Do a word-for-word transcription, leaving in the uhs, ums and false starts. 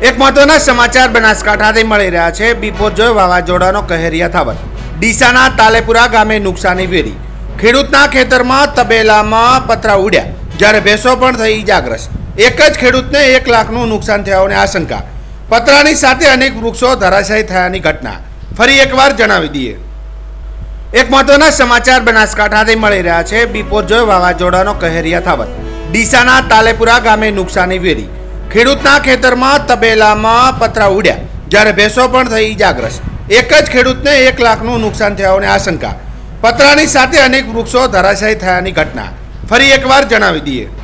એક મહત્વના સમાચાર બનાસકાંઠાથી મળી રહ્યા છે। બિપોરજોય વાવાઝોડાનો કહેર યથાવત। ડીસાના તાલેપુરા ગામે નુકસાની વેરી। ખેડૂતના ખેતરમાં તબેલામાં પતરા ઉડ્યા, જ્યારે ભેંસો પણ થઈ ઇજાગ્રસ્ત। એક જ ખેડૂતને એક લાખનું નુકસાન થયાની આશંકા। પતરાની સાથે અનેક વૃક્ષો ધરાશાયી થયાની ઘટના। ફરી એકવાર જણાવી દઈએ, એક મહત્વના સમાચાર બનાસકાંઠાથી મળી રહ્યા છે। બિપોરજોય વાવાઝોડાનો કહેર યથાવત। ડીસાના તાલેપુરા ગામે નુકસાની વેરી। ખેડૂતના ખેતરમાં તબેલામાં પતરા ઉડ્યા, જ્યારે ભેંસો પણ થઈ ઇજાગ્રસ્ત। એક જ ખેડૂતને એક લાખનું નુકસાન થયાની આશંકા। પતરાની સાથે અનેક વૃક્ષો ધરાશાયી થયાની ઘટના। ફરી એકવાર જણાવી દઈએ,